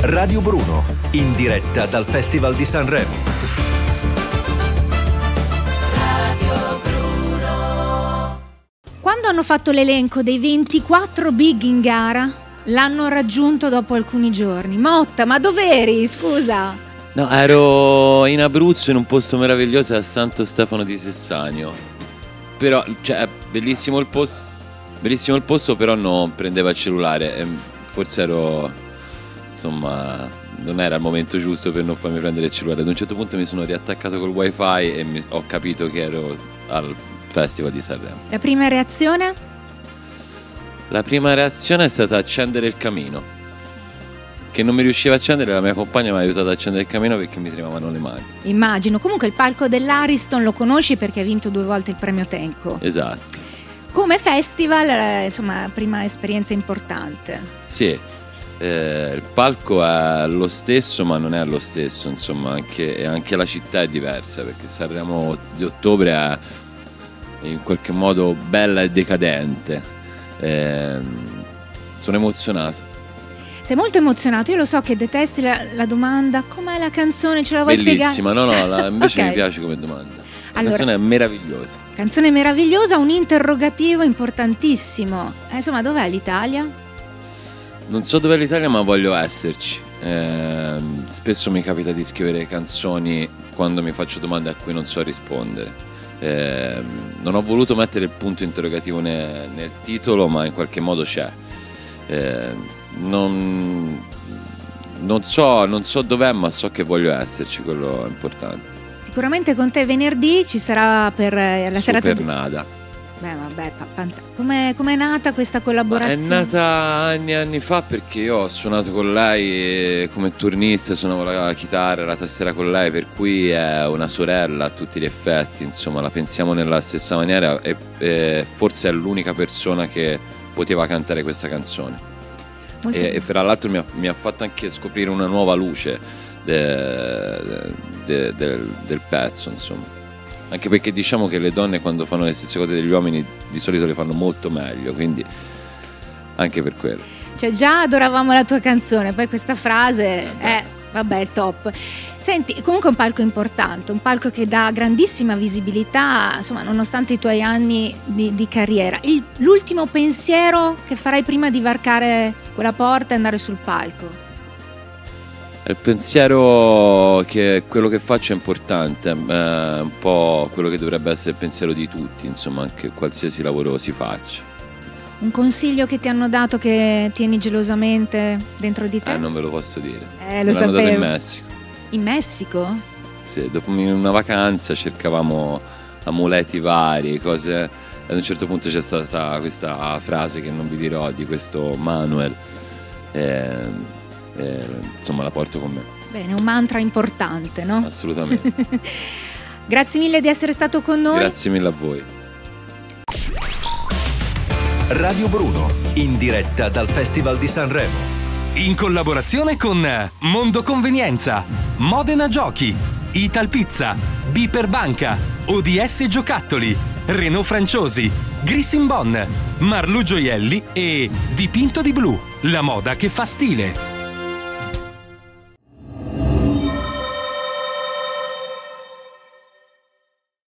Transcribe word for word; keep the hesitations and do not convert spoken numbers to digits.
Radio Bruno, in diretta dal Festival di Sanremo. Radio Bruno. Quando hanno fatto l'elenco dei ventiquattro big in gara, l'hanno raggiunto dopo alcuni giorni. Motta, ma dov'eri? Scusa. No, ero in Abruzzo in un posto meraviglioso a Santo Stefano di Sessanio. Però, cioè, è bellissimo il posto, bellissimo il posto, però non prendeva il cellulare. E forse ero, insomma, non era il momento giusto per non farmi prendere il cellulare. Ad un certo punto mi sono riattaccato col wifi e mi, ho capito che ero al Festival di Sanremo. La prima reazione? La prima reazione è stata accendere il camino, che non mi riusciva a accendere. La mia compagna mi ha aiutato ad accendere il camino perché mi tremavano le mani. Immagino. Comunque il palco dell'Ariston lo conosci perché hai vinto due volte il premio Tenco. Esatto. Come festival, eh, insomma, prima esperienza importante. Sì, eh, il palco è lo stesso ma non è lo stesso, insomma, anche, anche la città è diversa, perché Sanremo di ottobre è in qualche modo bella e decadente. Eh, sono emozionato. Sei molto emozionato, io lo so che detesti la, la domanda com'è la canzone, ce la vuoi Bellissima, spiegare? no no, la, invece Okay. mi piace come domanda. La Allora, canzone è meravigliosa. Canzone meravigliosa, un interrogativo importantissimo. Eh, insomma, dov'è l'Italia? Non so dov'è l'Italia ma voglio esserci. Eh, spesso mi capita di scrivere canzoni quando mi faccio domande a cui non so rispondere. Eh, non ho voluto mettere il punto interrogativo ne, nel titolo, ma in qualche modo c'è. Eh, non, non so, non so dov'è, ma so che voglio esserci, quello è importante. Sicuramente con te venerdì ci sarà per eh, la serata. Super nada. Beh, vabbè, fa- fanta- com'è, com'è nata questa Ma è collaborazione? nata anni e anni fa perché io ho suonato con lei e come turnista, suonavo la chitarra e la tastiera con lei, per cui è una sorella a tutti gli effetti, insomma la pensiamo nella stessa maniera e, e forse è l'unica persona che poteva cantare questa canzone. Molto E, bene. e fra l'altro mi ha, mi ha fatto anche scoprire una nuova luce de- de- del, del pezzo, insomma. Anche perché diciamo che le donne quando fanno le stesse cose degli uomini di solito le fanno molto meglio, quindi anche per quello. Cioè, già adoravamo la tua canzone, poi questa frase è, vabbè, il top. Senti, comunque è un palco importante, un palco che dà grandissima visibilità, insomma, nonostante i tuoi anni di, di carriera. Il- l'ultimo pensiero che farai prima di varcare quella porta e andare sul palco? Il pensiero che quello che faccio è importante, è un po' quello che dovrebbe essere il pensiero di tutti, insomma, anche qualsiasi lavoro si faccia. Un consiglio che ti hanno dato che tieni gelosamente dentro di te? Eh, non ve lo posso dire. Eh, Me lo l'hanno dato in sapevo. Messico. In Messico? Sì, dopo una vacanza cercavamo amuleti vari, cose. Ad un certo punto c'è stata questa frase che non vi dirò di questo Manuel. E, e, insomma, la porto con me. Bene, un mantra importante, no? Assolutamente. Grazie mille di essere stato con noi. Grazie mille a voi. Radio Bruno, in diretta dal Festival di Sanremo. In collaborazione con Mondo Convenienza, Modena Giochi, Ital Pizza, Biper Banca, O D S Giocattoli, Renault Franciosi, Grissin Bon, Marlu Gioielli e Dipinto di Blu, la moda che fa stile.